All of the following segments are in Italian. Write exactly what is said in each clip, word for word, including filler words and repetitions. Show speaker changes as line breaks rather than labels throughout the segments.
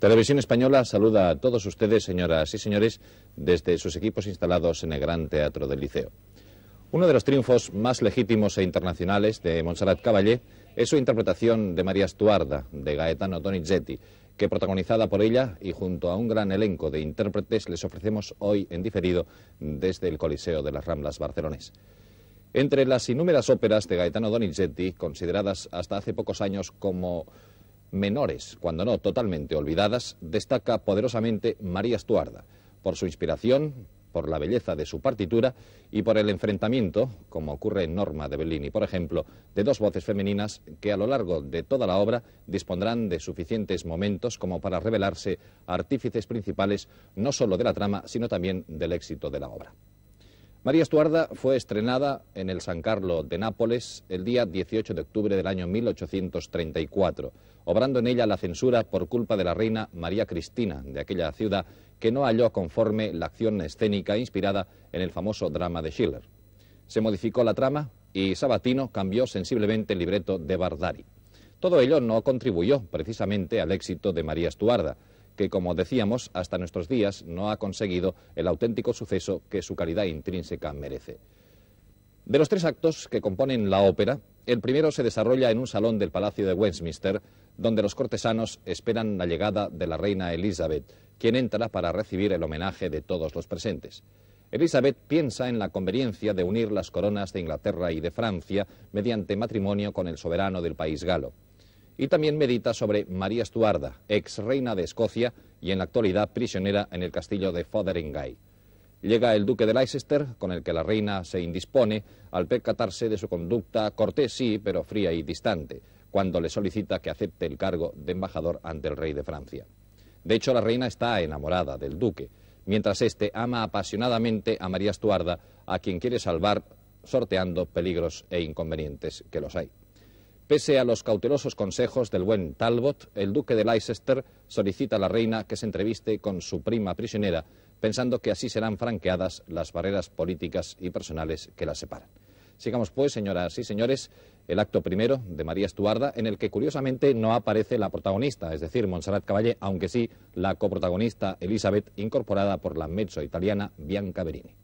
Televisión Española saluda a todos ustedes, señoras y señores, desde sus equipos instalados en el Gran Teatro del Liceo. Uno de los triunfos más legítimos e internacionales de Montserrat Caballé es su interpretación de María Stuarda, de Gaetano Donizetti, que protagonizada por ella y junto a un gran elenco de intérpretes les ofrecemos hoy en diferido desde el Coliseo de las Ramblas barcelonés. Entre las innúmeras óperas de Gaetano Donizetti, consideradas hasta hace pocos años como menores, cuando no totalmente olvidadas, destaca poderosamente María Stuarda, por su inspiración, por la belleza de su partitura y por el enfrentamiento, como ocurre en Norma de Bellini, por ejemplo, de dos voces femeninas que a lo largo de toda la obra dispondrán de suficientes momentos como para revelarse artífices principales no solo de la trama, sino también del éxito de la obra. María Stuarda fue estrenada en el San Carlo de Nápoles el día dieciocho de octubre del año mil ochocientos treinta y cuatro, obrando en ella la censura por culpa de la reina María Cristina de aquella ciudad, que no halló conforme la acción escénica inspirada en el famoso drama de Schiller. Se modificó la trama y Sabatino cambió sensiblemente el libreto de Bardari. Todo ello no contribuyó precisamente al éxito de María Stuarda, que, como decíamos, hasta nuestros días no ha conseguido el auténtico suceso que su calidad intrínseca merece. De los tres actos que componen la ópera, el primero se desarrolla en un salón del Palacio de Westminster, donde los cortesanos esperan la llegada de la reina Elizabeth, quien entra para recibir el homenaje de todos los presentes. Elizabeth piensa en la conveniencia de unir las coronas de Inglaterra y de Francia mediante matrimonio con el soberano del país galo. Y también medita sobre María Stuarda, ex reina de Escocia y en la actualidad prisionera en el castillo de Fotheringay. Llega el duque de Leicester, con el que la reina se indispone al percatarse de su conducta cortés sí, pero fría y distante, cuando le solicita que acepte el cargo de embajador ante el rey de Francia. De hecho, la reina está enamorada del duque, mientras éste ama apasionadamente a María Stuarda, a quien quiere salvar sorteando peligros e inconvenientes que los hay. Pese a los cautelosos consejos del buen Talbot, el duque de Leicester solicita a la reina que se entreviste con su prima prisionera, pensando que así serán franqueadas las barreras políticas y personales que las separan. Sigamos pues, señoras y señores, el acto primero de María Stuarda, en el que curiosamente no aparece la protagonista, es decir, Montserrat Caballé, aunque sí la coprotagonista Elizabeth, incorporada por la mezzo italiana Bianca Verini.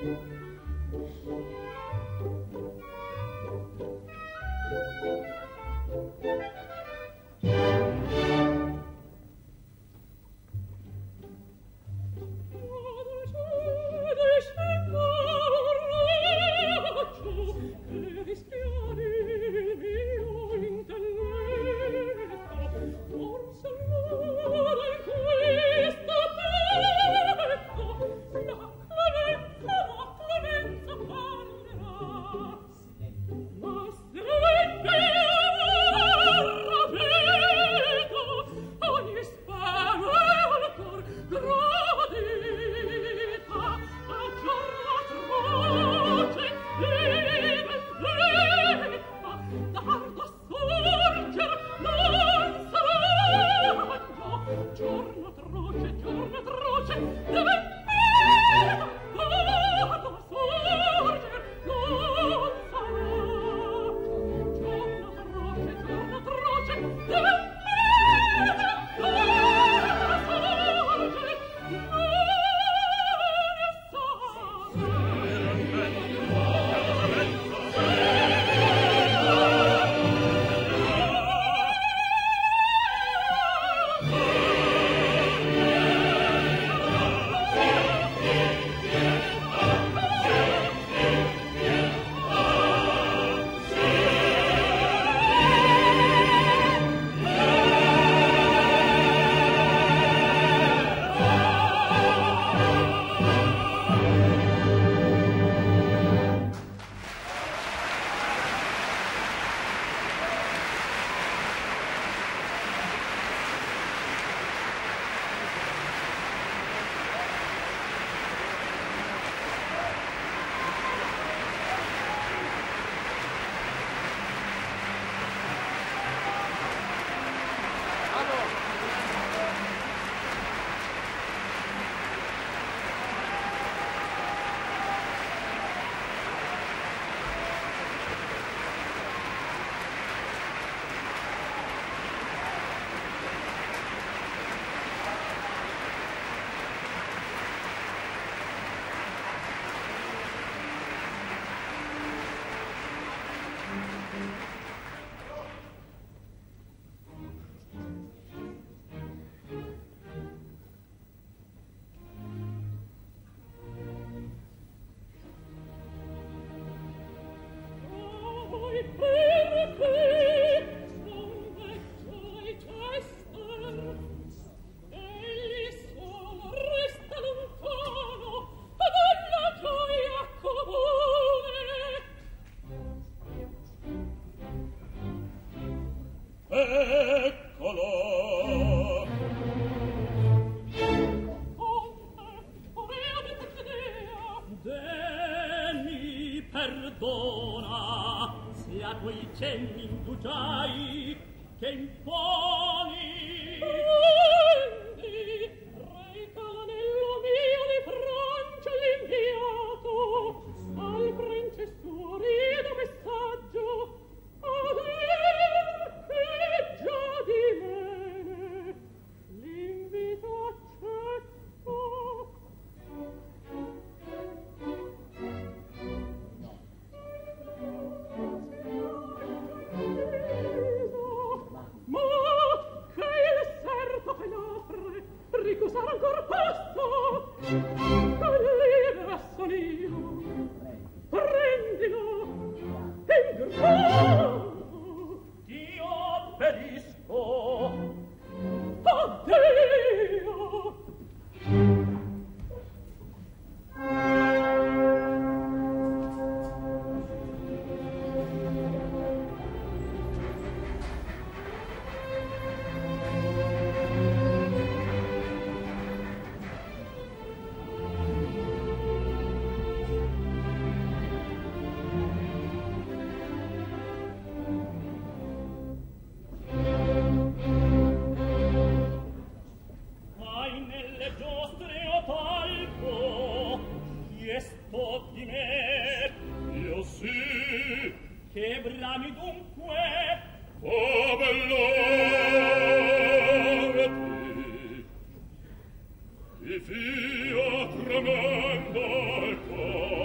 Fia tremendo al cuore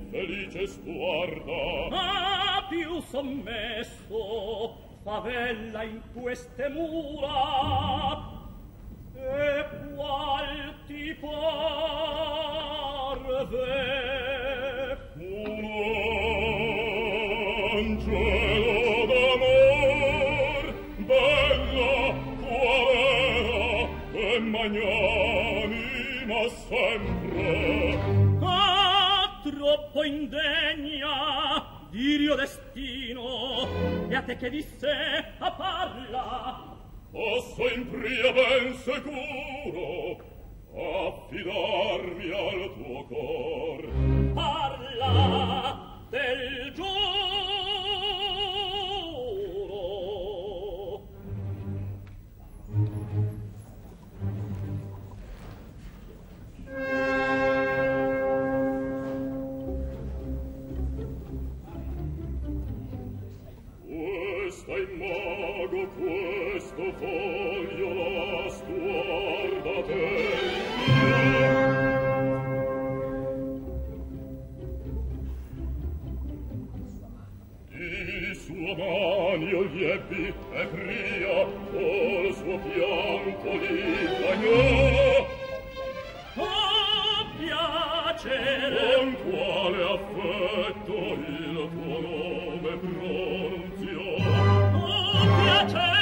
infelice sguarda.
Ah, più sommesso, favella in queste mura, e qual ti parve?
Un angelo d'amor, bella, qual era, e magnanima sempre.
Ah, troppo indegna, dirio destino, e a te che disse a parla.
Posso in pria ben sicuro affidarmi al tuo cor.
Parla del giuro.
Questa imago, questo foglio la stuarda te. Di sua manio gli ebbi e pria, col suo pianto li bagnò.
Oh, piacere!
Con quale affetto il tuo nome pronunziò.
Oh, piacere!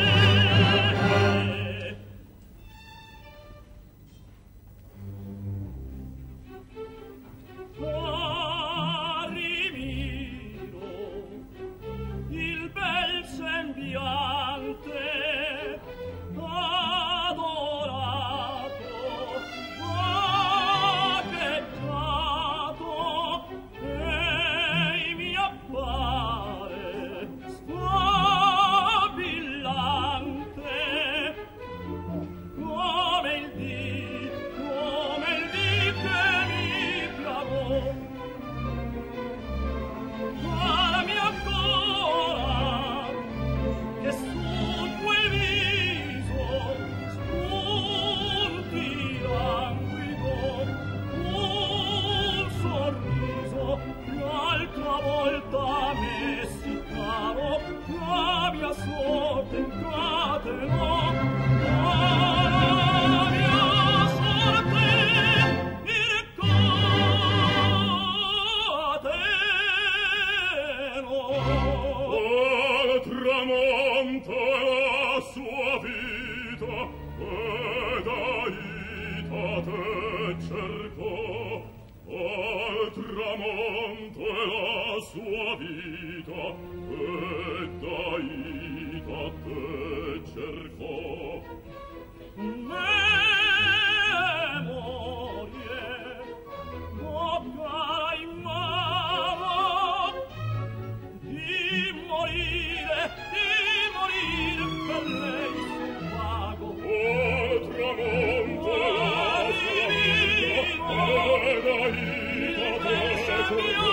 Ah, rimiro il bel sembiante adorato, vagheggiato, e mi appare sfavillante come il dì, come il dì che mi piagò. Ma la mia ancora che su quel viso spunti languido un sorriso l'altra volta messi caro la mia sorte incatenò. La mia sorte incatenò.
Al tramonto la sua vita ed Aita te cercò. Al tramonto la sua vita ed Aita te cercò.
Memorie, oh cara immano, di morire, di morire per lei sul vago.
Al tramonto la sua vita ed Aita te cercò.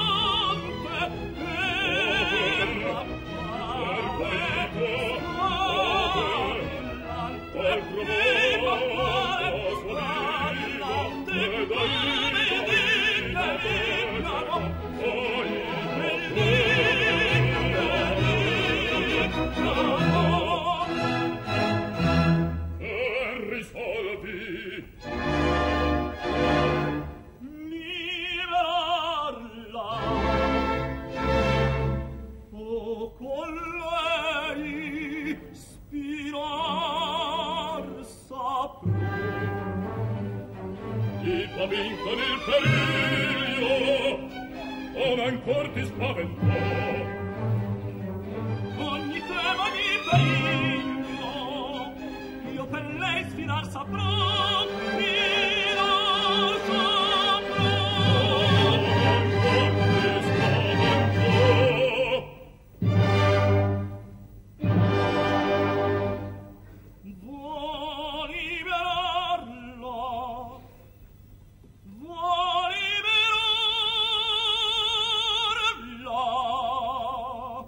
Vinto nel periglio, o ancor ti spaventò.
Ogni tema, ogni periglio, io per lei sfidar saprò, sfidar saprò.
Ancor ti spaventò.
Vuoi liberarla? Vuoi liberarla?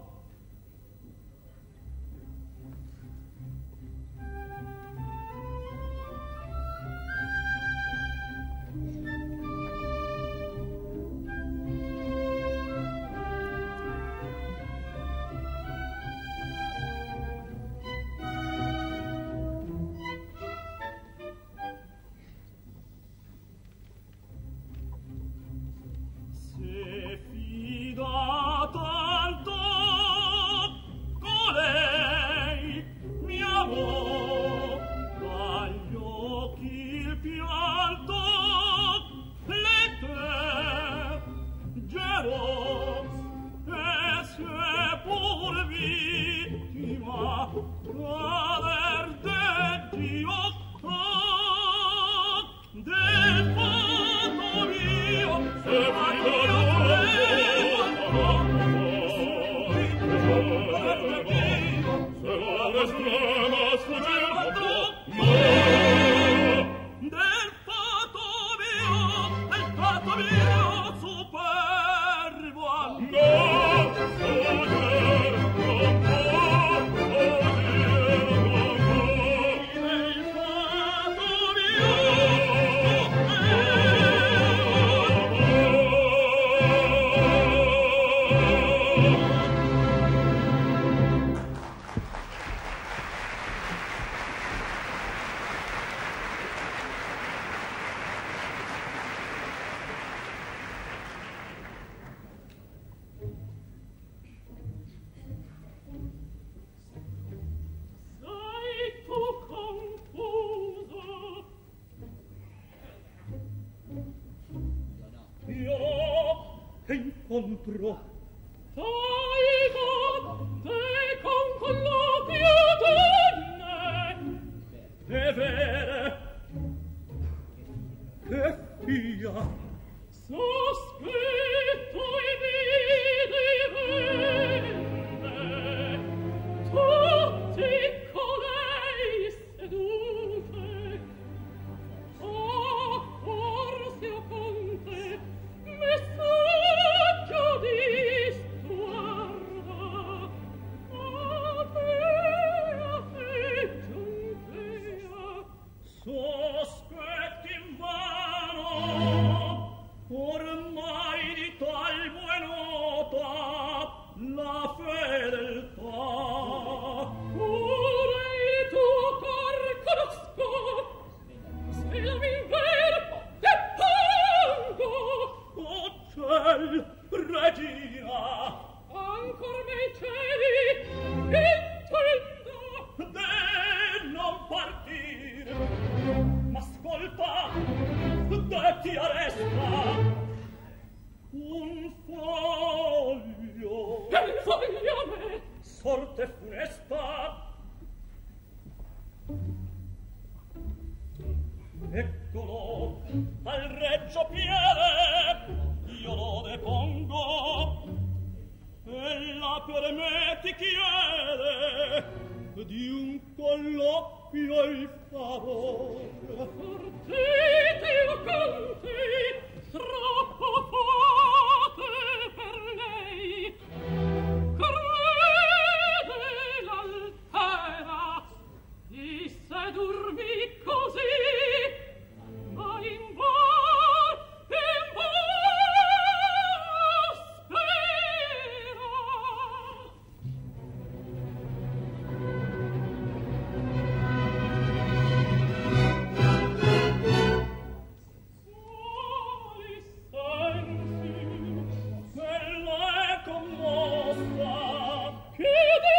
Incontro è vero che fia sospetto e vidi rende tutti colei seduce oh forse o conte messaggio di stuarda a te a te giuntea sospetti invano ormai di tal buona nota la fedeltà ora il tuo cor conosco se la mi inverno te pongo o ciel regina ancor nei cieli intendo de non partir m'ascolta de ti arresta un foglio il foglio a me sorte funesta eccolo al reggio piede io lo depongo ella per me ti chiede di un colloquio il favore fortiti o conti troppo fate per lei crede l'altera di sedurmi così ma in var in var spera soli sensi quella è commossa che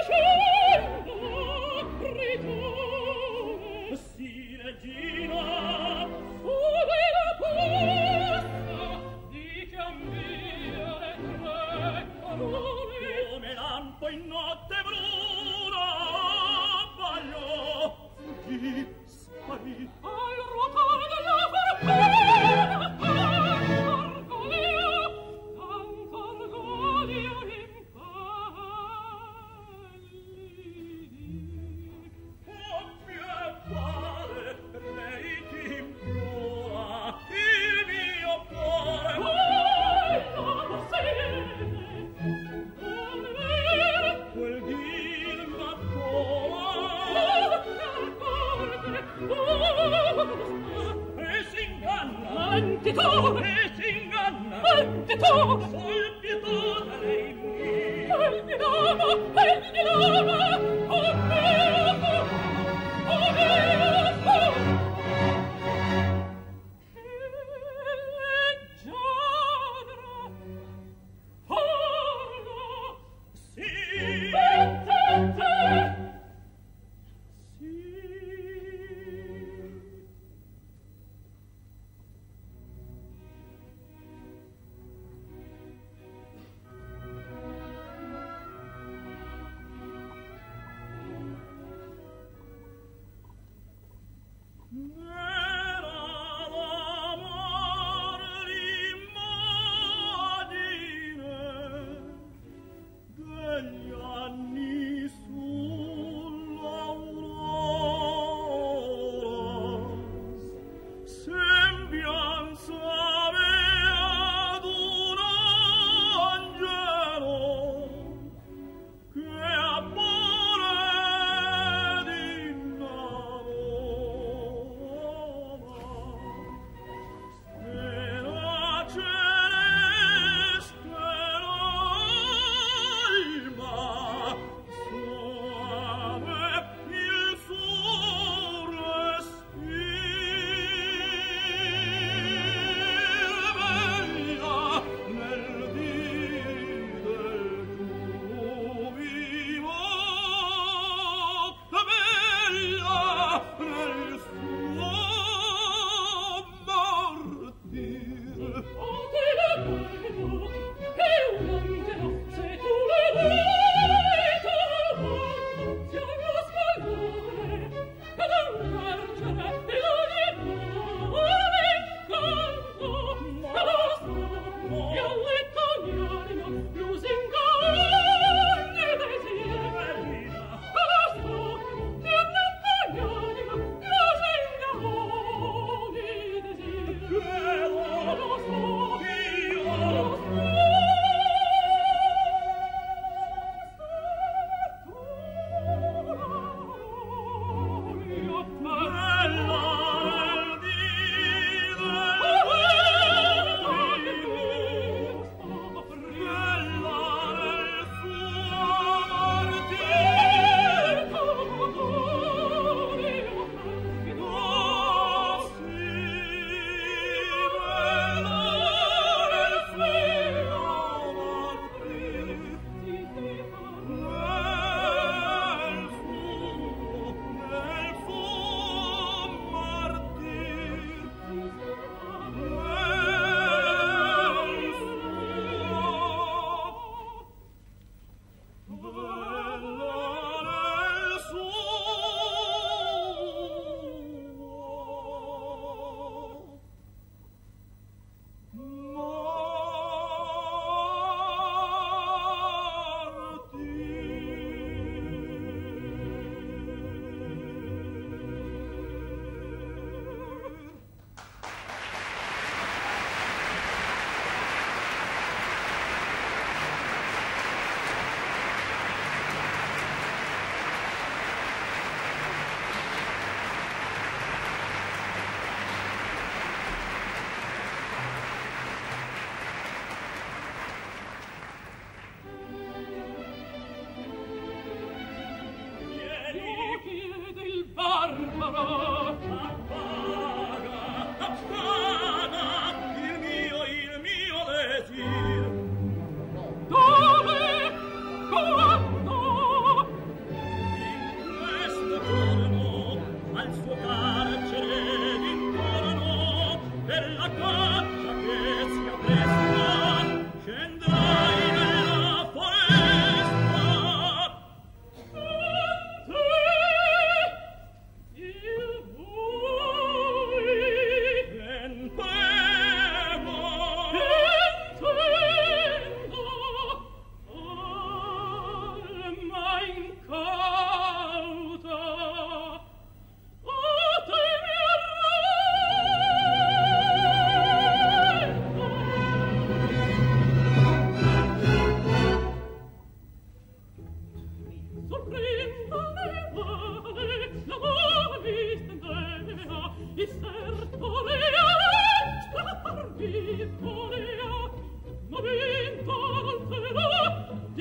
dicendo ritorne sì regina su della posta di cambiare tre parole come lampo in notte bruna voglio fuggì sparì al ruotare della fortuna orgoglio tanto orgoglio impalli oh mio padre lei ti implora il mio cuore oh non siete quel dir m'accora e s'inganna anche tu e s'inganna anche tu sul pietosa lei mia il milano il milano oh mio oh mio leggiadra forno sì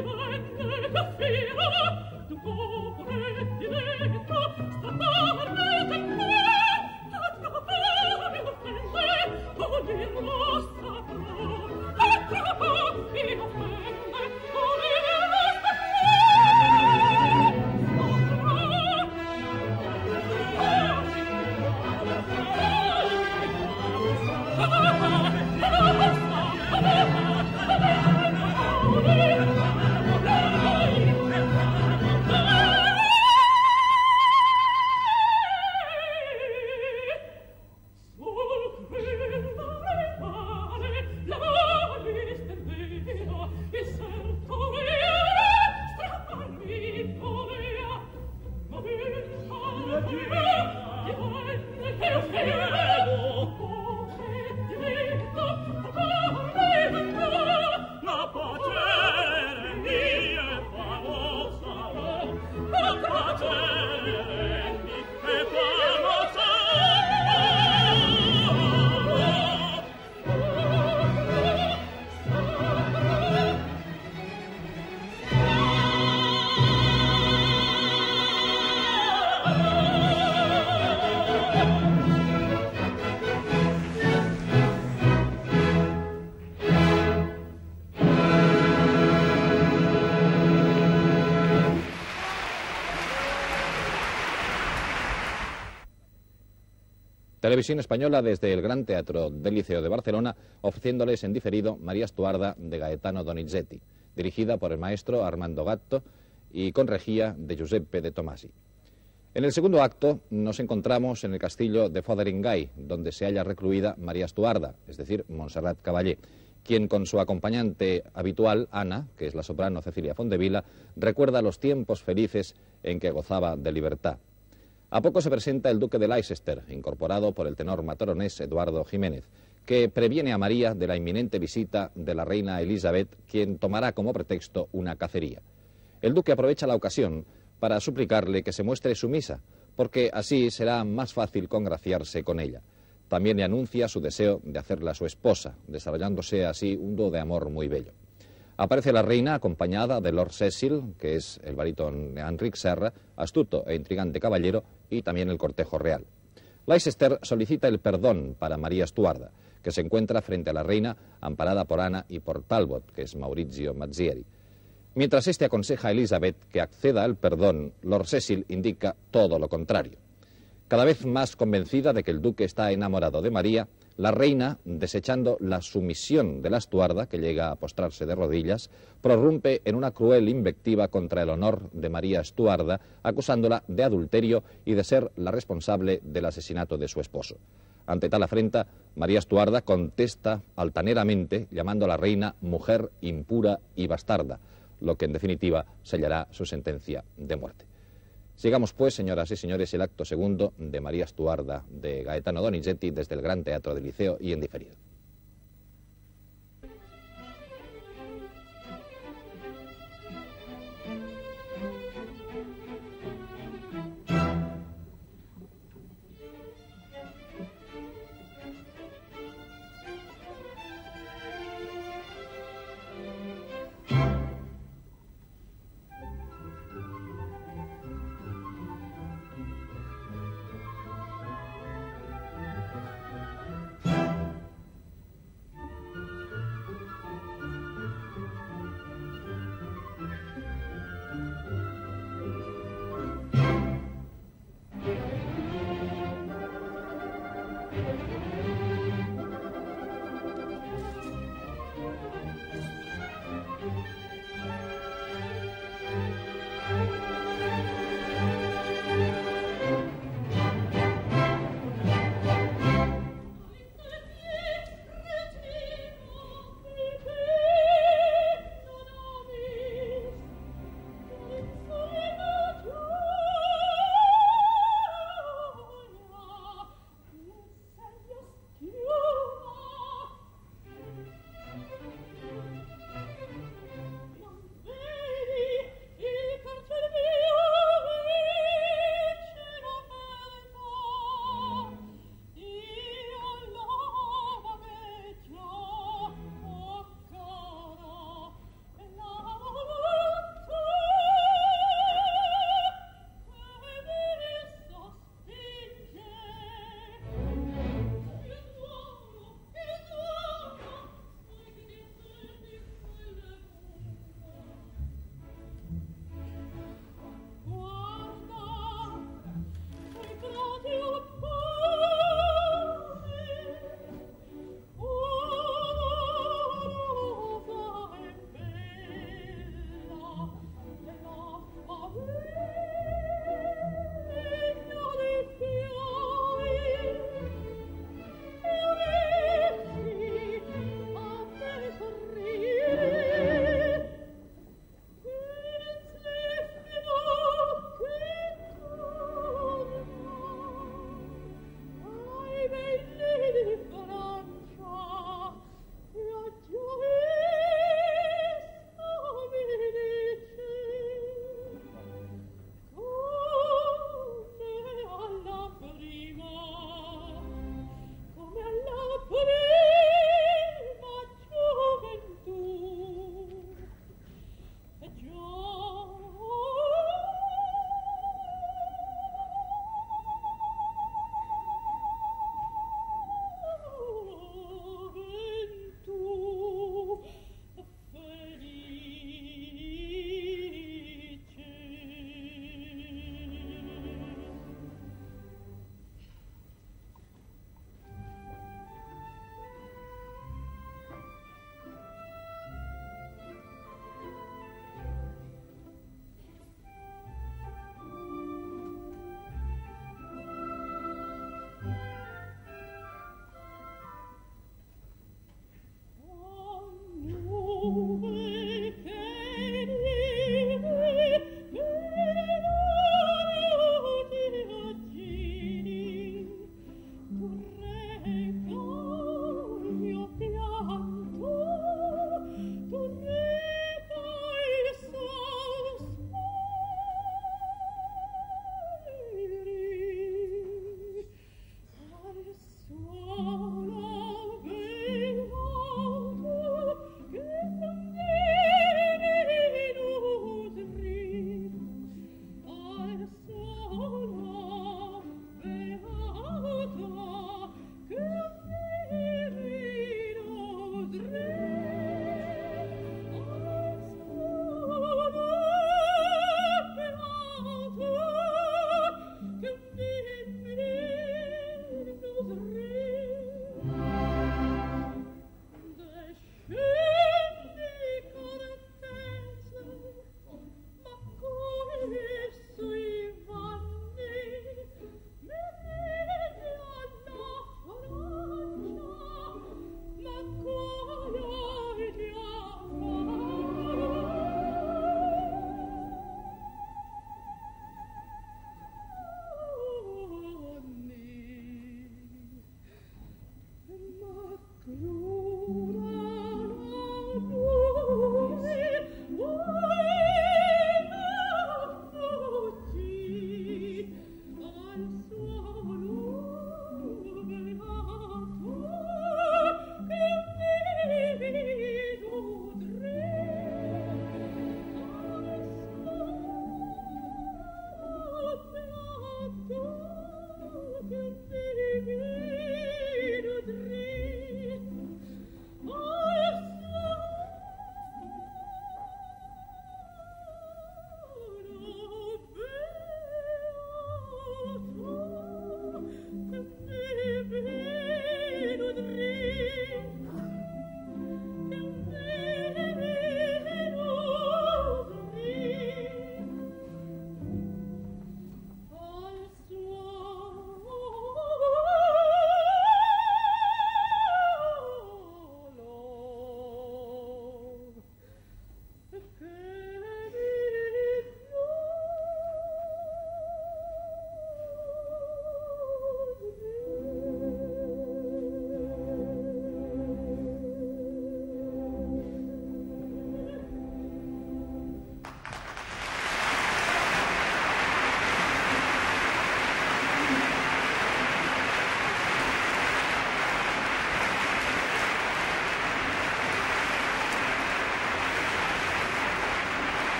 Televisión Española desde el Gran Teatro del Liceo de Barcelona, ofreciéndoles en diferido María Estuarda de Gaetano Donizetti, dirigida por el maestro Armando Gatto y con regía de Giuseppe de Tomasi. En el segundo acto nos encontramos en el castillo de Fotheringay, donde se halla recluida María Estuarda, es decir, Montserrat Caballé, quien con su acompañante habitual, Ana, que es la soprano Cecilia Fondevila, recuerda los tiempos felices en que gozaba de libertad. A poco se presenta el duque de Leicester, incorporado por el tenor mataronés Eduardo Jiménez, que previene a María de la inminente visita de la reina Elizabeth, quien tomará como pretexto una cacería. El duque aprovecha la ocasión para suplicarle que se muestre sumisa, porque así será más fácil congraciarse con ella. También le anuncia su deseo de hacerla su esposa, desarrollándose así un dúo de amor muy bello. Aparece la reina acompañada de Lord Cecil, que es el barítón Enric Serra, astuto e intrigante caballero, y también el cortejo real. Leicester solicita el perdón para María Estuarda, que se encuentra frente a la reina, amparada por Ana y por Talbot, que es Maurizio Mazzieri. Mientras este aconseja a Elizabeth que acceda al perdón, Lord Cecil indica todo lo contrario. Cada vez más convencida de que el duque está enamorado de María, la reina, desechando la sumisión de la Estuarda, que llega a postrarse de rodillas, prorrumpe en una cruel invectiva contra el honor de María Estuarda, acusándola de adulterio y de ser la responsable del asesinato de su esposo. Ante tal afrenta, María Estuarda contesta altaneramente, llamando a la reina mujer impura y bastarda, lo que en definitiva sellará su sentencia de muerte. Sigamos pues, señoras y señores, el acto segundo de María Estuarda de Gaetano Donizetti desde el Gran Teatro del Liceo y en diferido.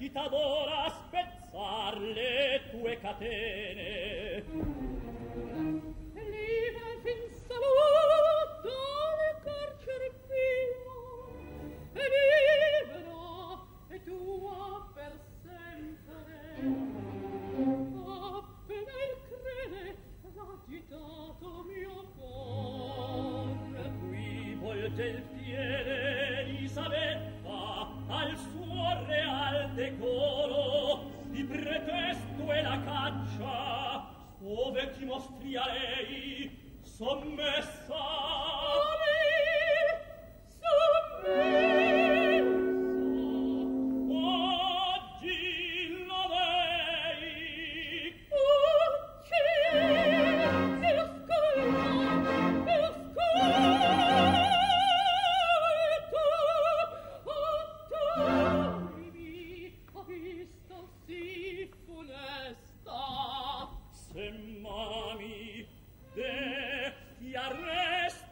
vita d'ora spezzar le tue catene. Libera il fin saluto le carceri fino, e libera e tua per sempre. Appena il crede l'agitato mio cor, qui volte il piede Elisabetta al suo real decoro, di pretesto e la caccia, ove ti mostri a lei sommessa. A me, sommessa, oggi la vei. Oggi, se lo ascolta, se lo ascolta, se mami de ti arresta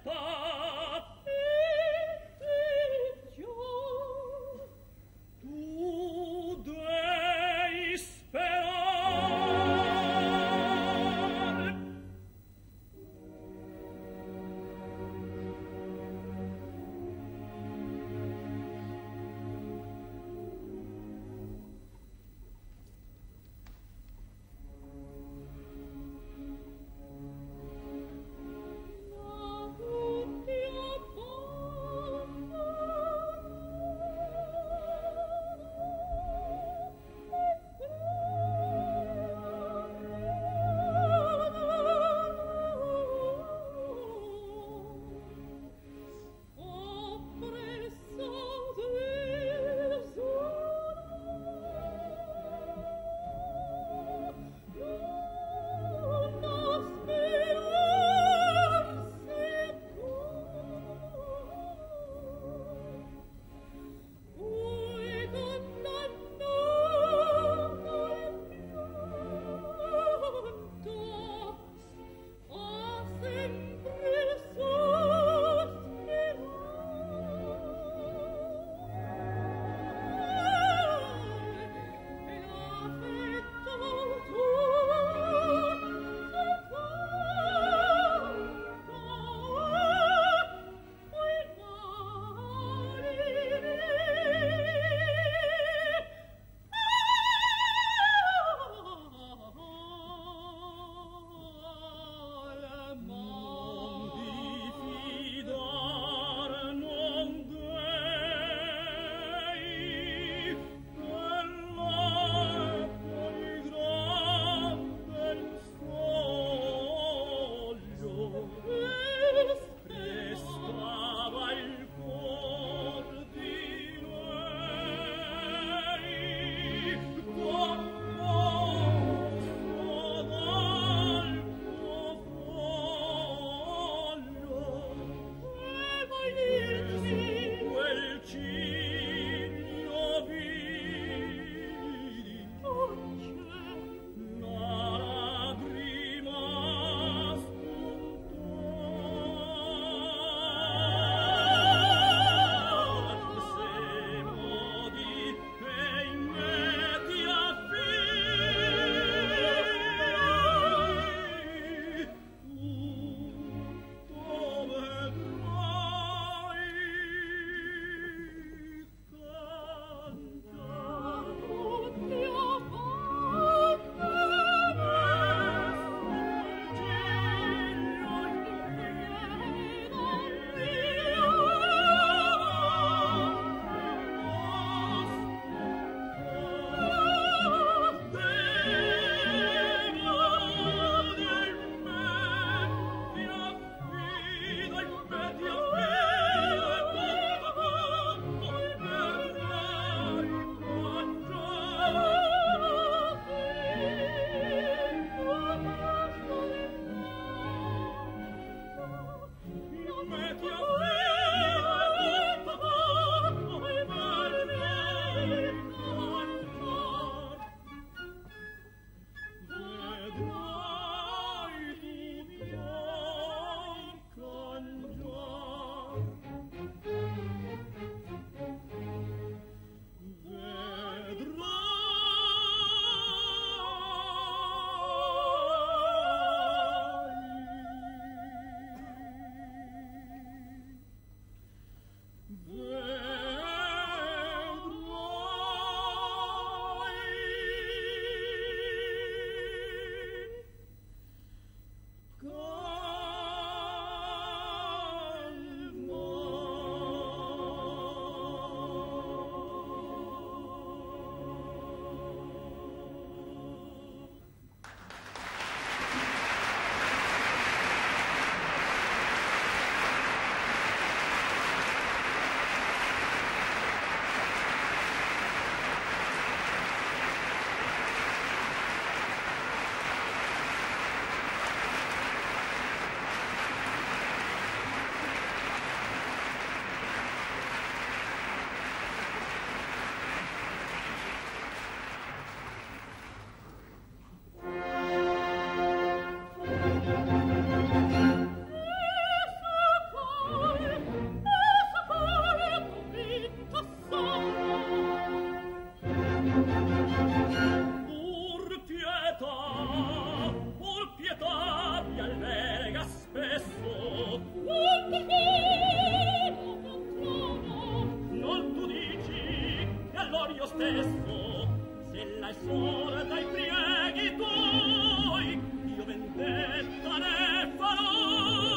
dal sole, dai prieghi tuoi, io vendetta ne farò.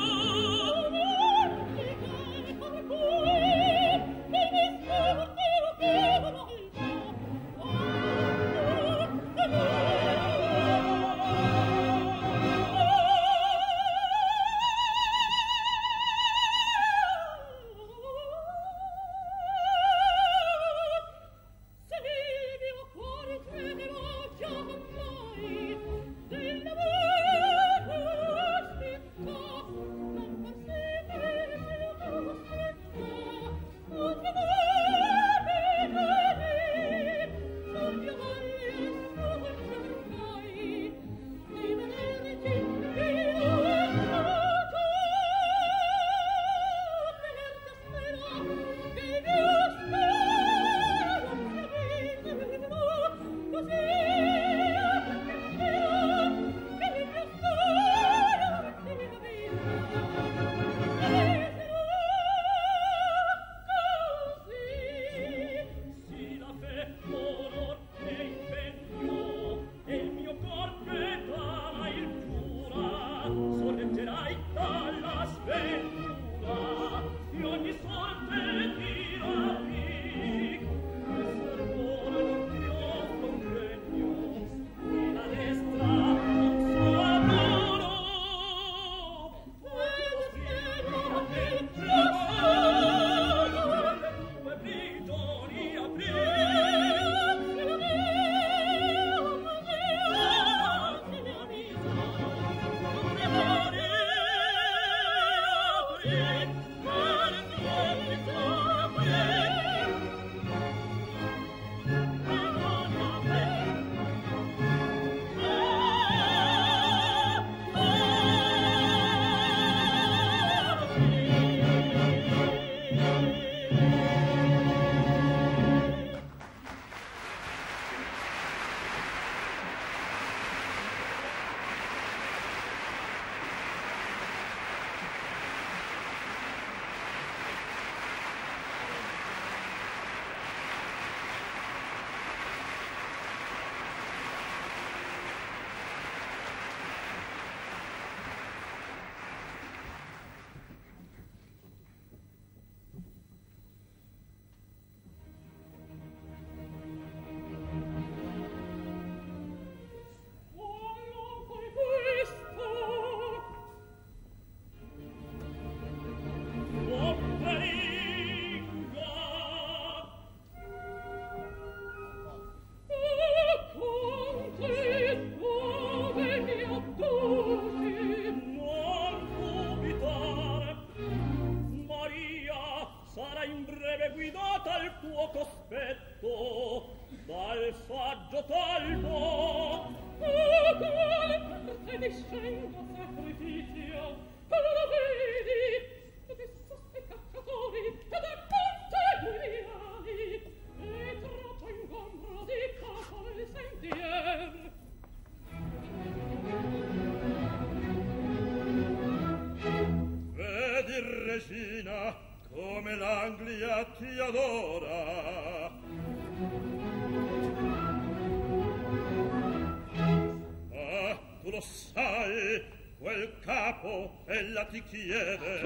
Come l'Anglia ti adora. Ah, tu lo sai, quel capo ella ti chiede.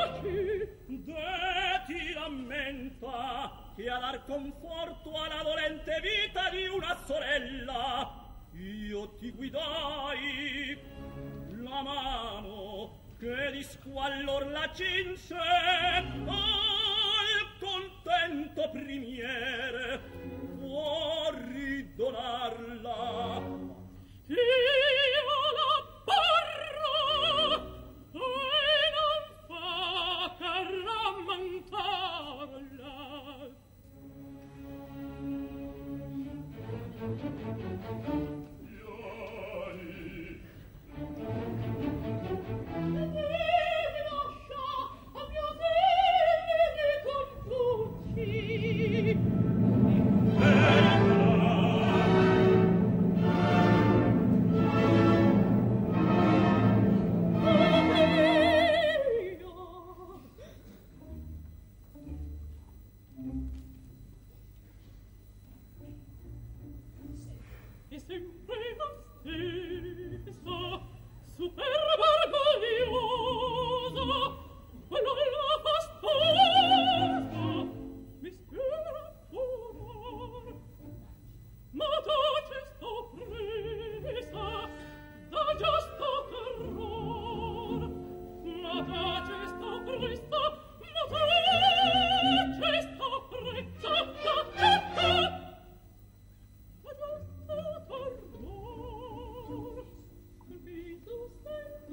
De ti rammenta che a dar conforto alla dolente vita di una sorella io ti guidai la mano che di squallor la cinse al contento primiere può ridonarla. Io la barro e non fa che rammentarla. sempre la stessa, superba orgogliosa, quello la fa sposa, mi spera furor. Ma tace sto presa, da giusto terror, ma tace sto presa, ma tace sto presa, da giusto da giusto terror, mi tu sei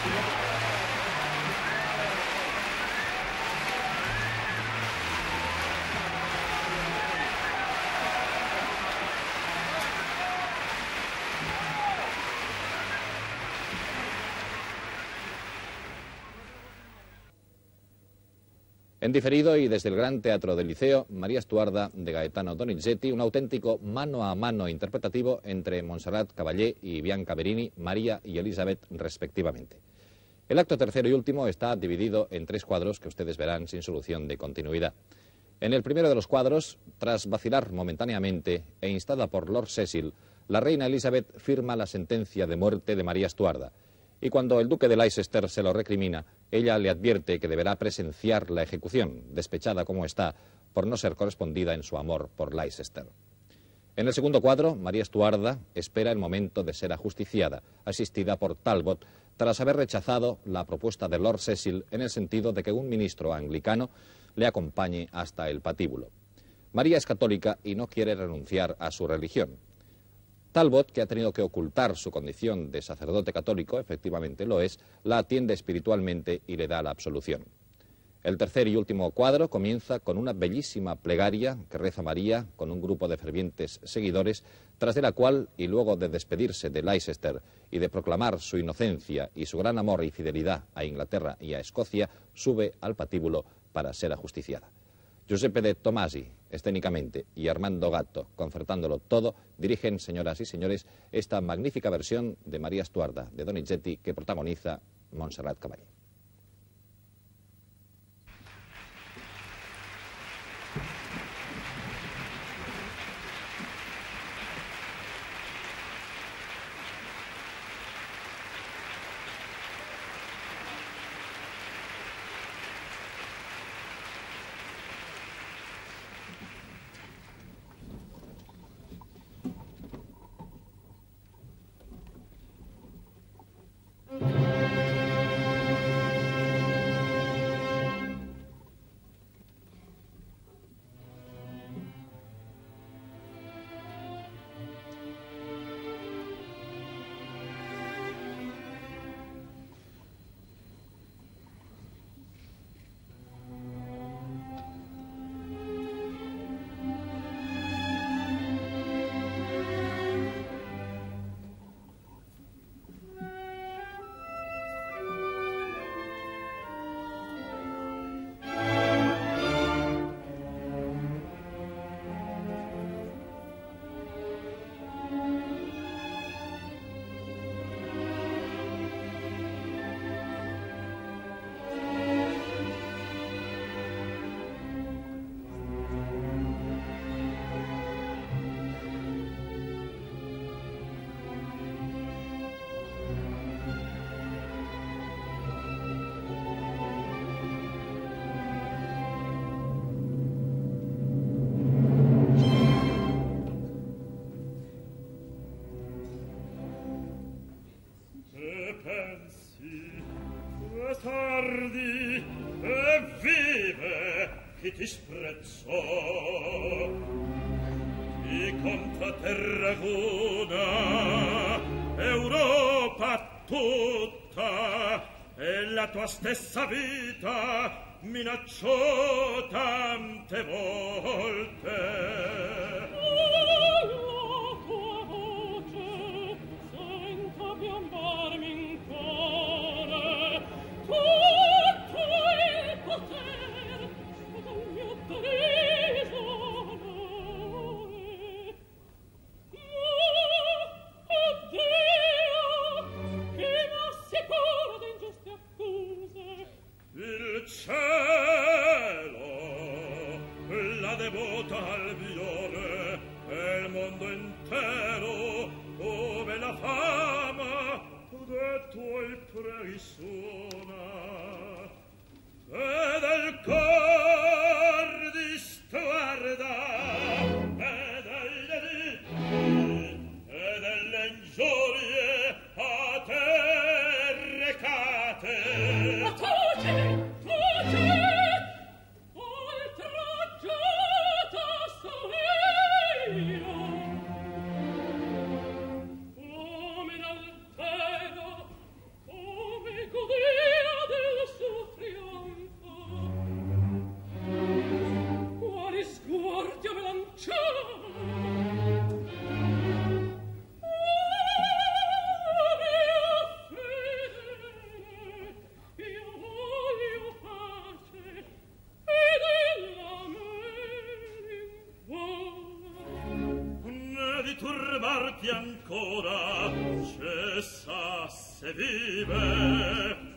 En diferido y desde el Gran Teatro del Liceo, María Estuarda de Gaetano Donizetti, un auténtico mano a mano interpretativo entre Montserrat Caballé y Bianca Verini, María y Elizabeth respectivamente. El acto tercero y último está dividido en tres cuadros que ustedes verán sin solución de continuidad. En el primero de los cuadros, tras vacilar momentáneamente e instada por Lord Cecil, la reina Elizabeth firma la sentencia de muerte de María Estuarda. Y cuando el duque de Leicester se lo recrimina, ella le advierte que deberá presenciar la ejecución, despechada como está, por no ser correspondida en su amor por Leicester. En el segundo cuadro, María Estuarda espera el momento de ser ajusticiada, asistida por Talbot, tras haber rechazado la propuesta de Lord Cecil en el sentido de que un ministro anglicano le acompañe hasta el patíbulo. María es católica y no quiere renunciar a su religión. Talbot, que ha tenido que ocultar su condición de sacerdote católico, efectivamente lo es, la atiende espiritualmente y le da la absolución. El tercer y último cuadro comienza con una bellísima plegaria que reza María con un grupo de fervientes seguidores, tras de la cual, y luego de despedirse de Leicester y de proclamar su inocencia y su gran amor y fidelidad a Inglaterra y a Escocia, sube al patíbulo para ser ajusticiada. Giuseppe de Tomasi, escénicamente, y Armando Gatto, concertándolo todo, dirigen, señoras y señores, esta magnífica versión de María Estuarda de Donizetti que protagoniza Montserrat Caballé.
Chi ti sprezzò, ti contraterragona Europa tutta, e la tua stessa vita minacciò tante volte.
Come
amanti ancora cessasse vive.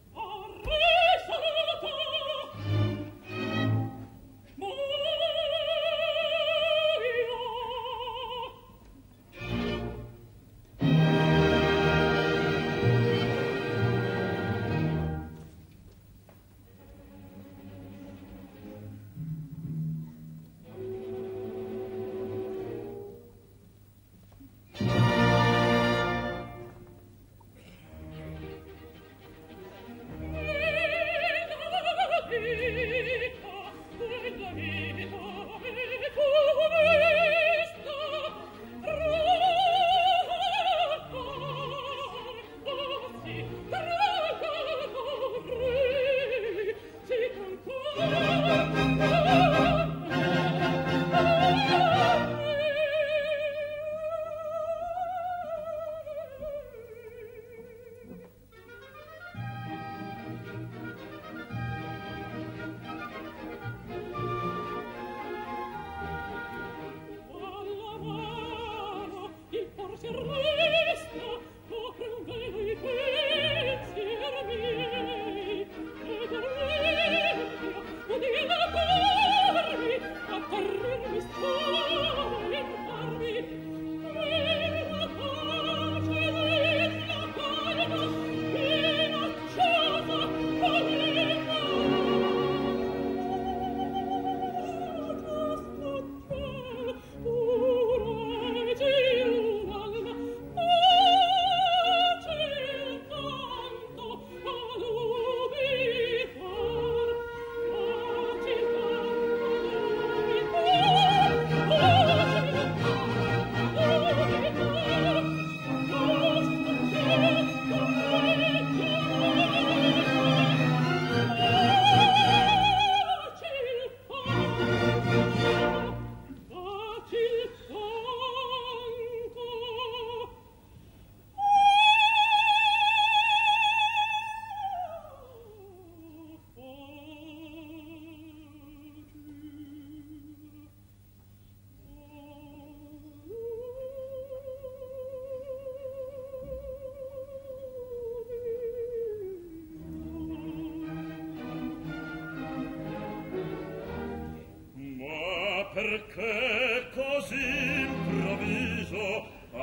Perché così improvviso,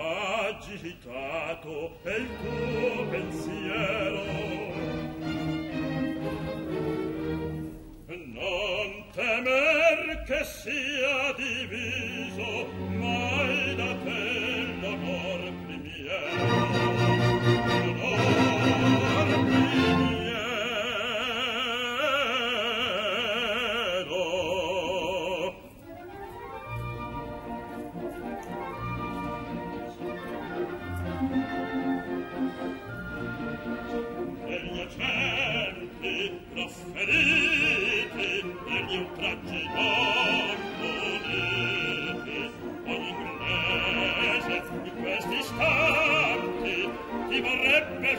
agitato è il tuo pensiero? Non temer che sia diviso mai da te l'onor primiero. L'onor primiero. Feriti negli oltraggi non puniti, ogni inglese in questi istanti ti vorrebbe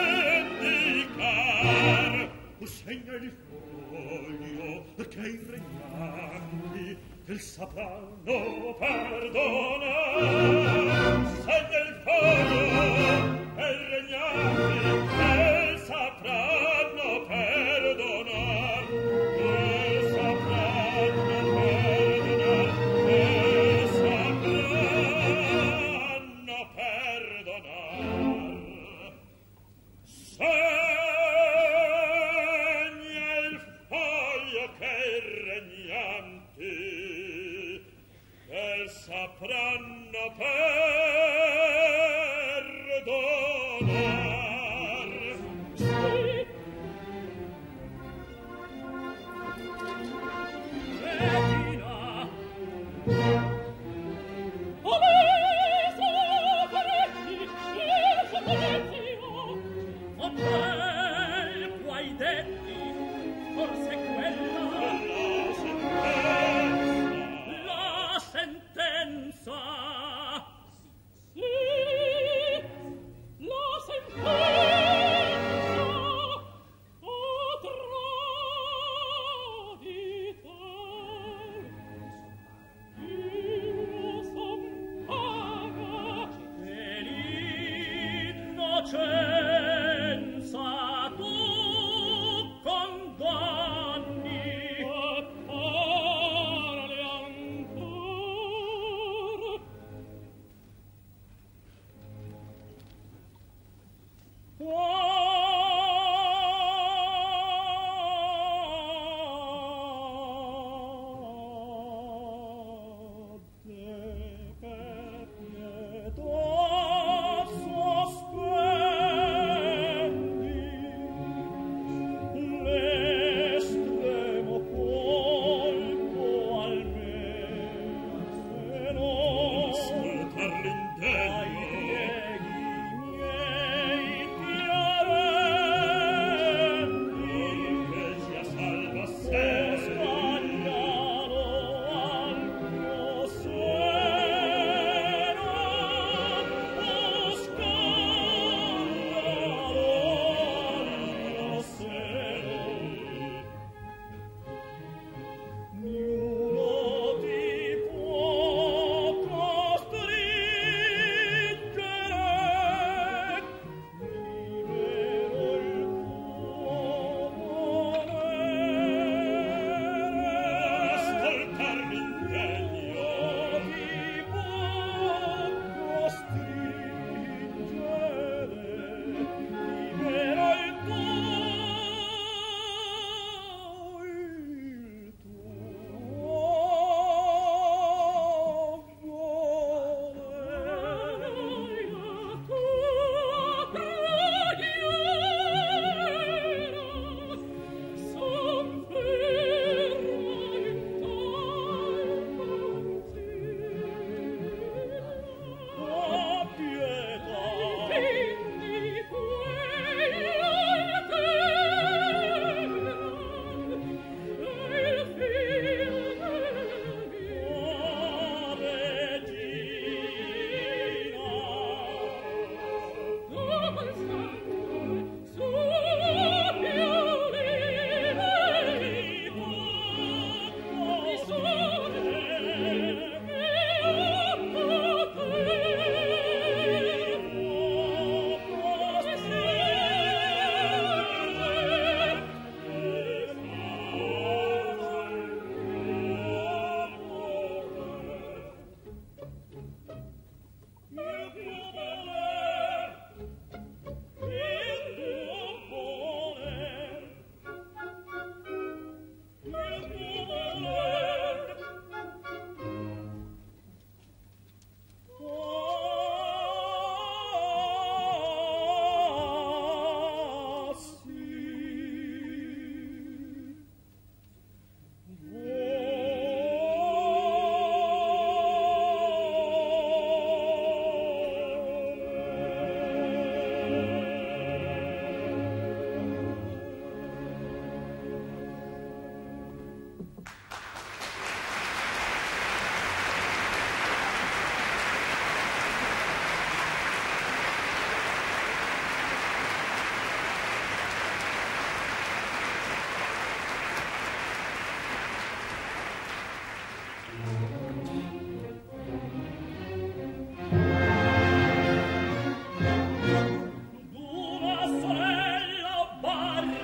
vendicar. Tu segna il foglio che i regnanti del sapranno perdonar. Segna il foglio che i regnanti del sapranno perdonar. Che sapranno perdonar. Che sapranno perdonar. Segna il foglio che i regnanti del sapranno perdonar. Sì. Regina, o me sofferetti, il sofferettio, o bel quai detti, forse quella la sentenza, la sentenza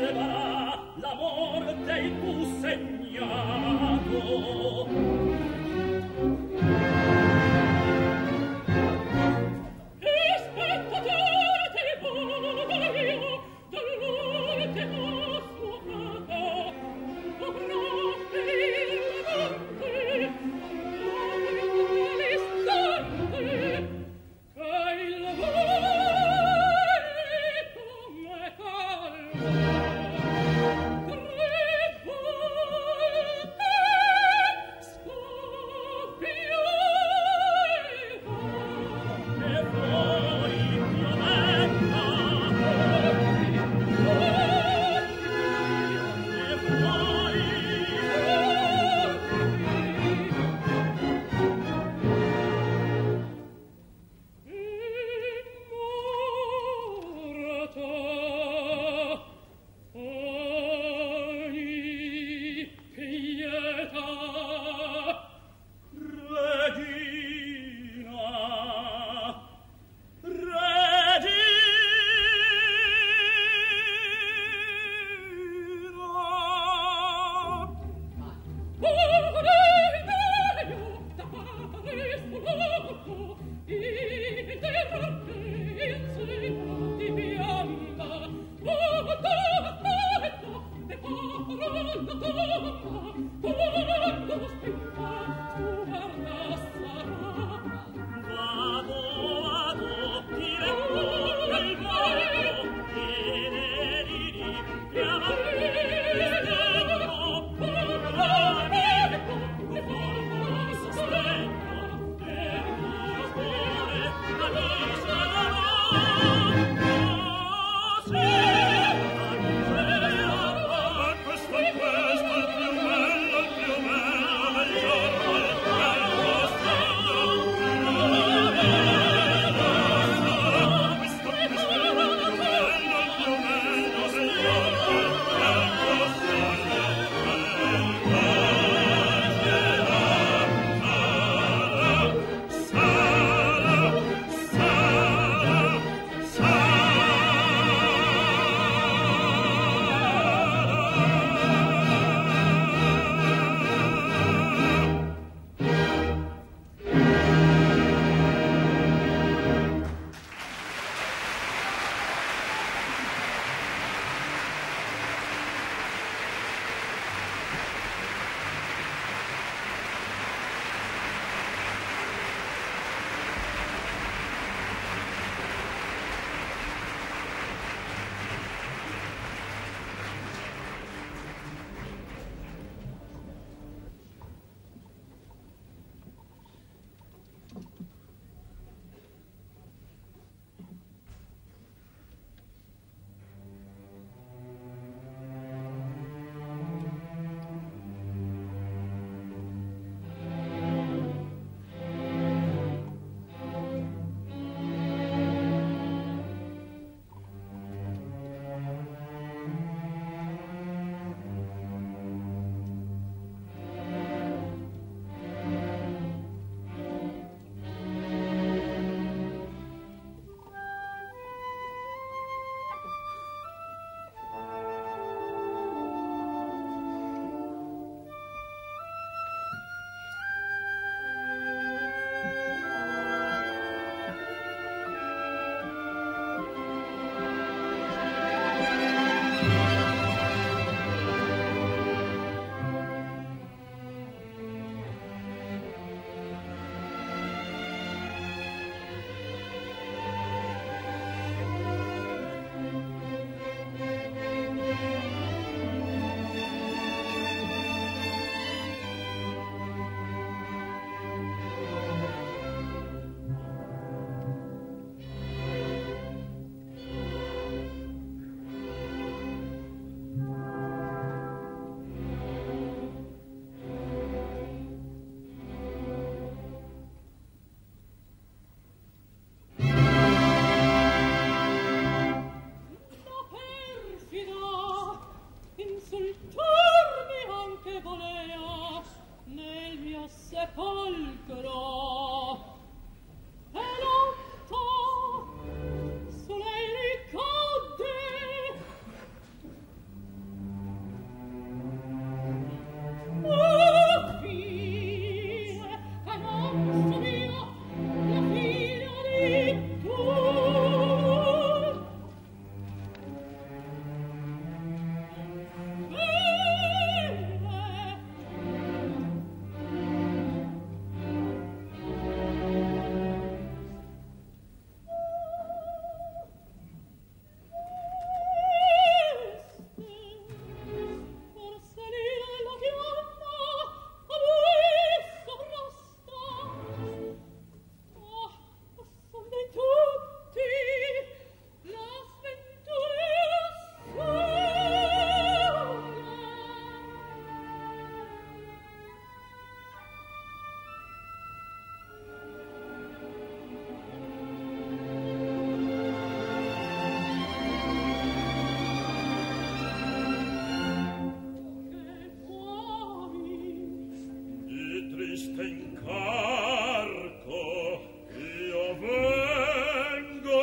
salvarà la morte il tu segnato.
questa incarco io vengo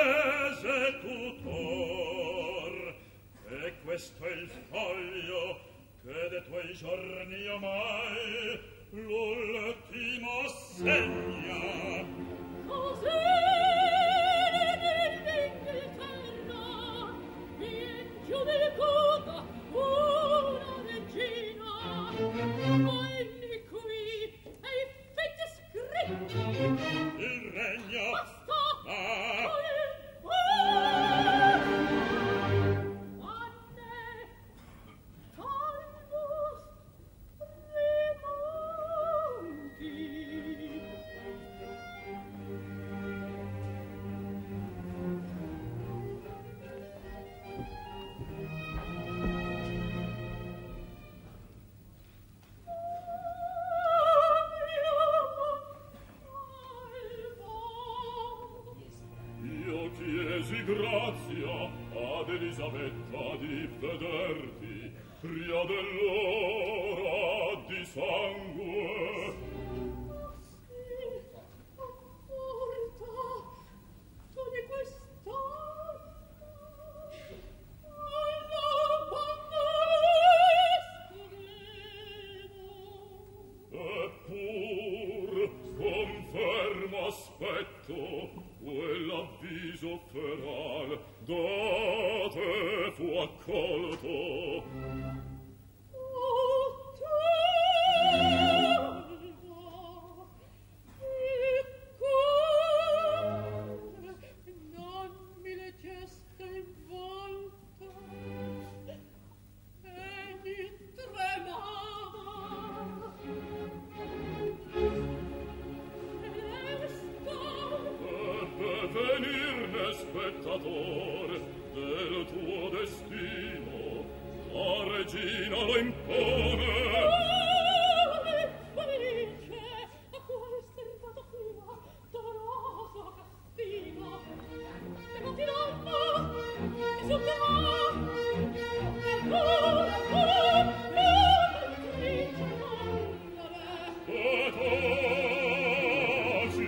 esecutor e questo è il foglio che de tuoi giorni omai l'ultimo segna.
Così nell'Inghilterra vien giù del coda una regina, venni qui e i fatti scritti
Il regno
basta
ma grazia ad Elisabetta di vederti pria dell'ora di sangue.
Sì, apporta tu di quest'anno alla
Eppur con fermo aspetto quell'avviso feral da te fu accolto.
Oh, Talva, il cuore non mi leggeste in volto e mi tremava.
Ebbe venirne spettatore del tuo destino, la regina lo impone.
Oh, infelice, a quale servata fuma doloroso castigo. E non ti danno, mi supplica, e tu, tu, l'altrice
E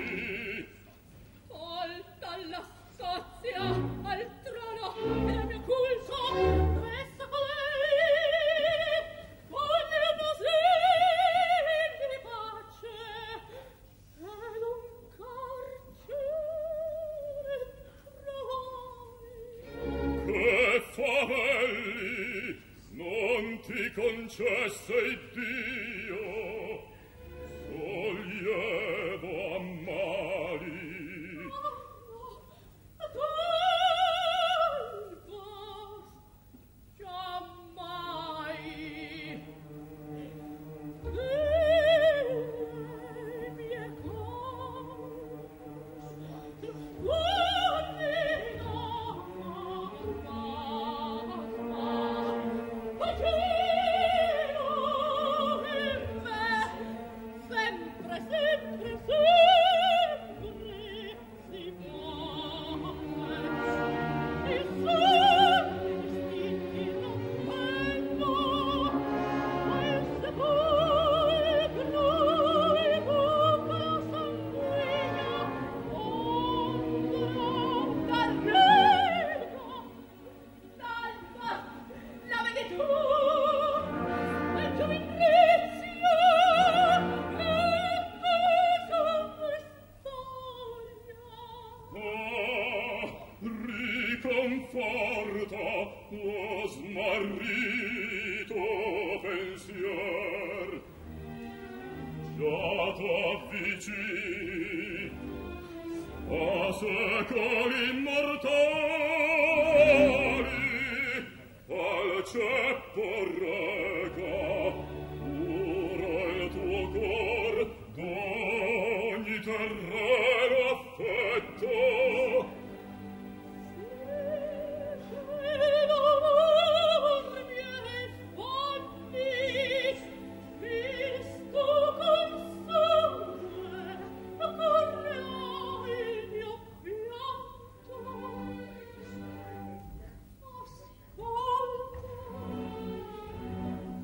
tolta alla sozia al trono e al mio culto resta colei voglio così di pace ed un carcere trovai.
che favelli non ti concesse Dio, sollievo a mali.
Sempre, sempre, sempre si muove. Il sole distinti non vengo, ma il sepolcro il buco sanguigna, ombra d'arredo. L'alba, la vedi tu, è giovizio,
riconforta tuo smarrito pensier, già t'avvicini a secoli immortali, al ceppo rega puro il tuo cor d'ogni terreno affetto.
Ascolta,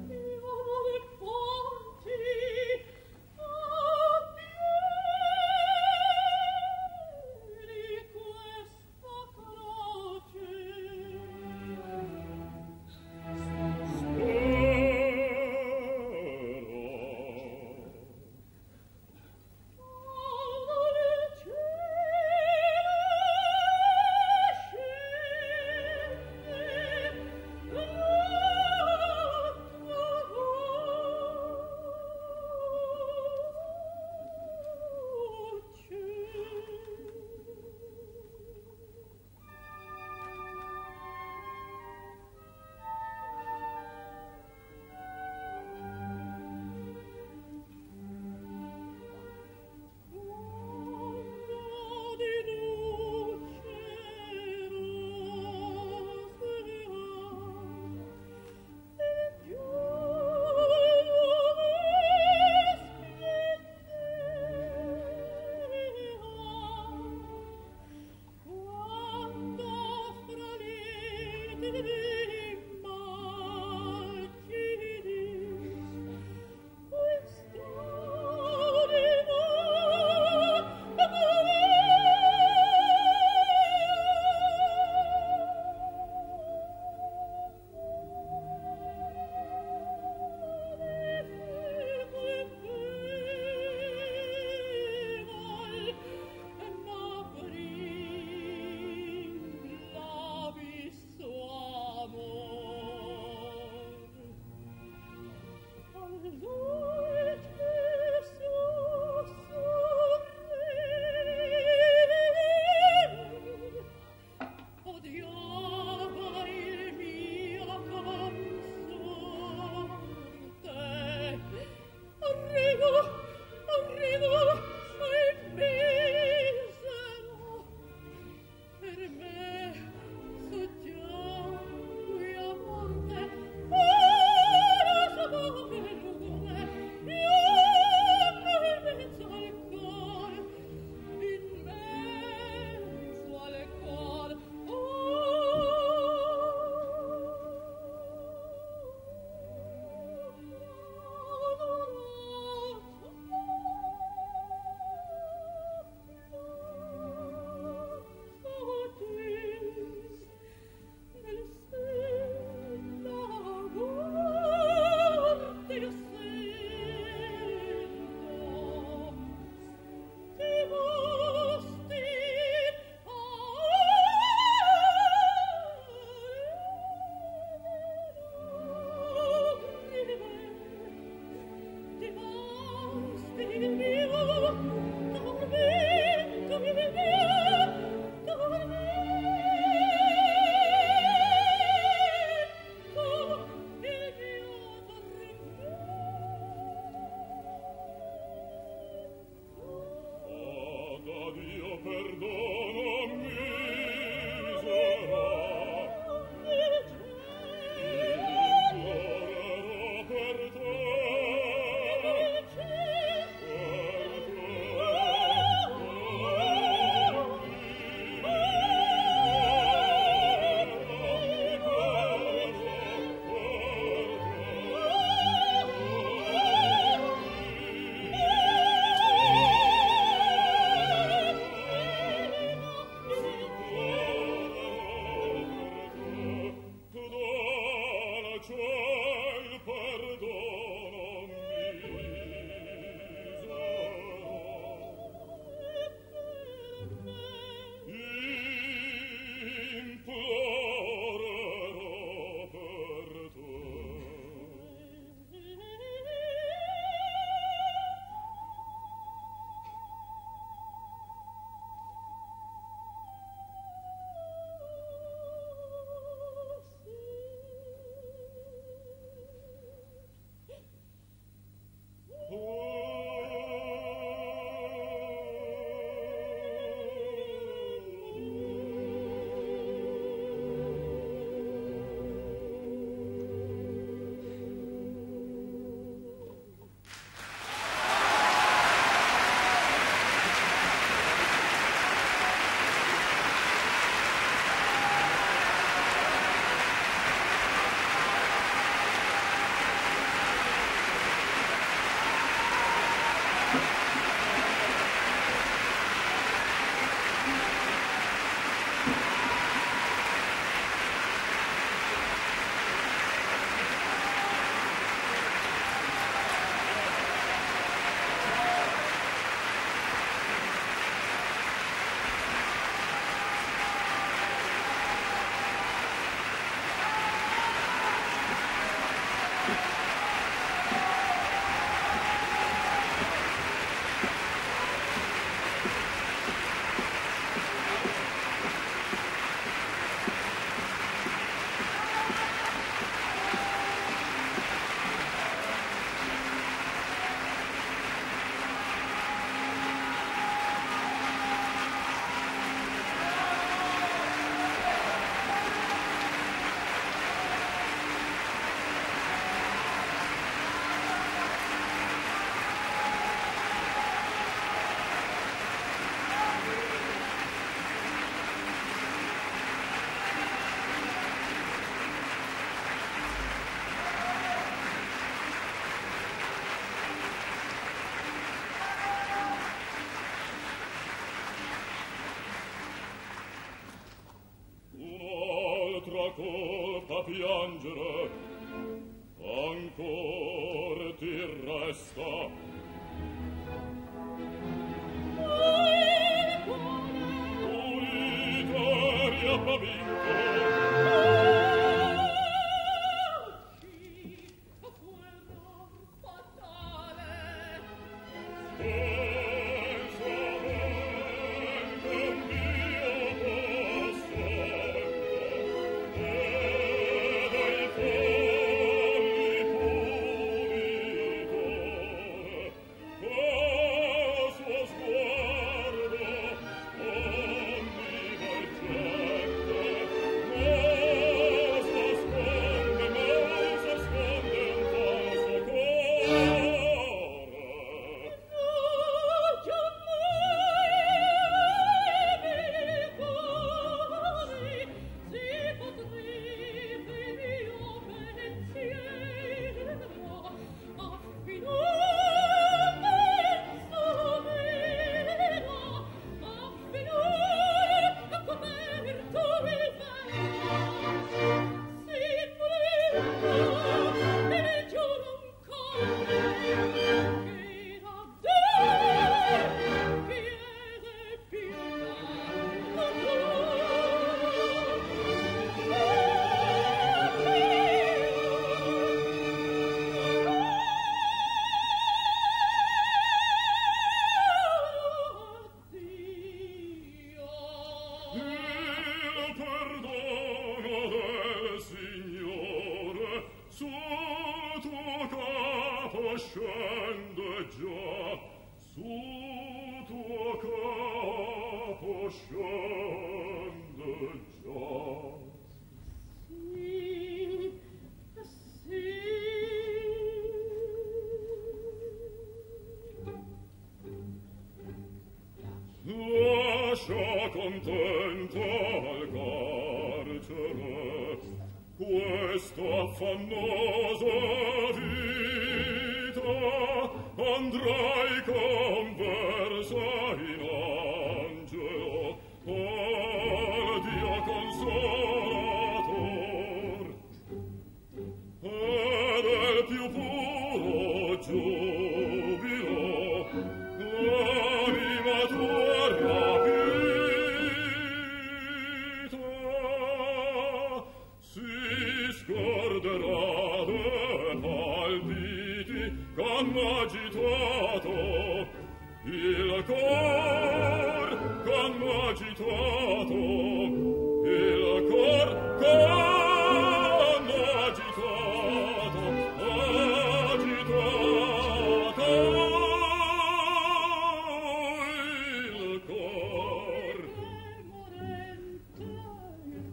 ciel perdono implorerò per te. Colpa piangere ancor ti resta. Un'italia va vinto. Scende già su tuo capo, scende già.
Sì, sì.
Lascia contenta al carcere questa affannosa vita, andrai conversa in angelo al Dio consolator. come agitato il cor, come agitato il cor, come agitato, agitato il cor.
Morente il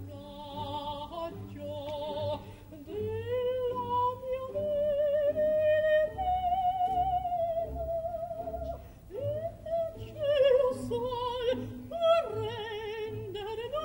raggio della mia verità, e il cielo sai a rendere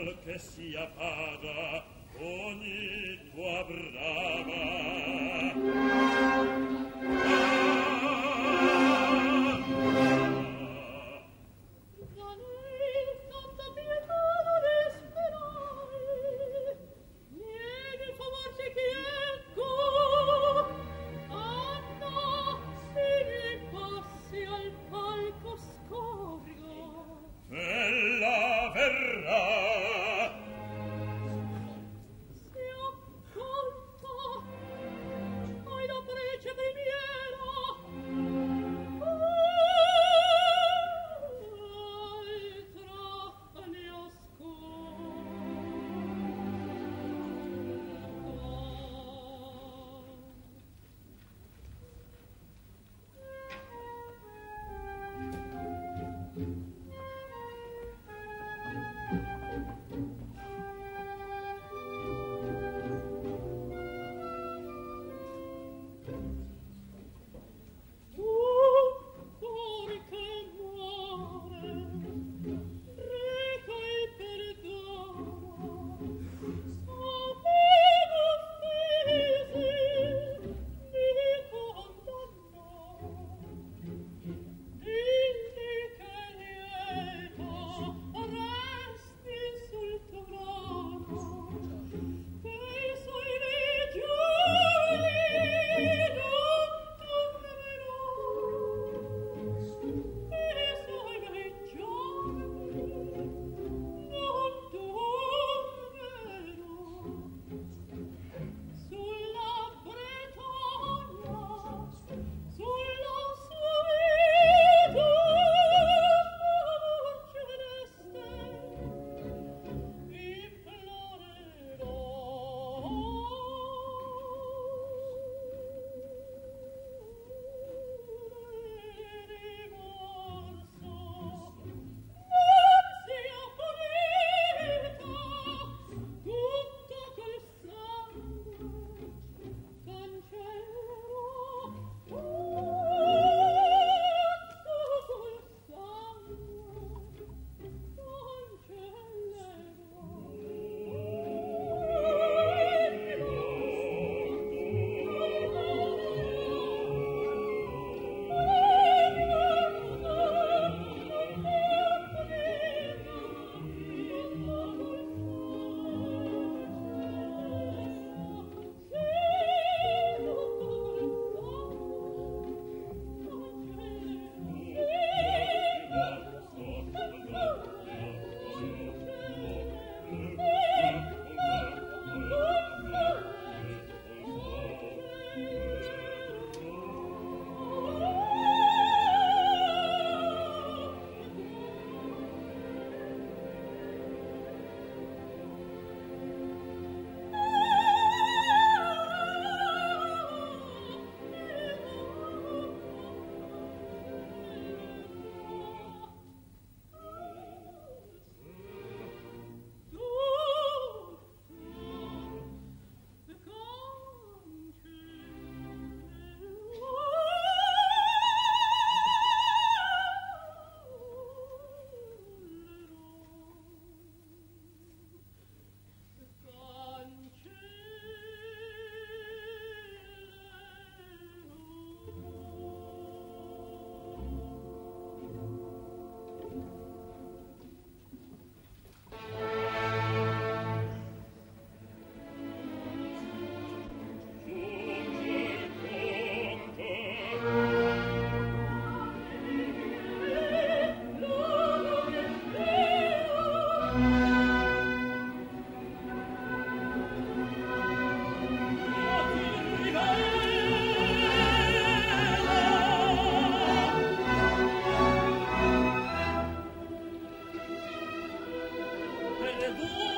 sol che sia paga ogni tua brava.
Per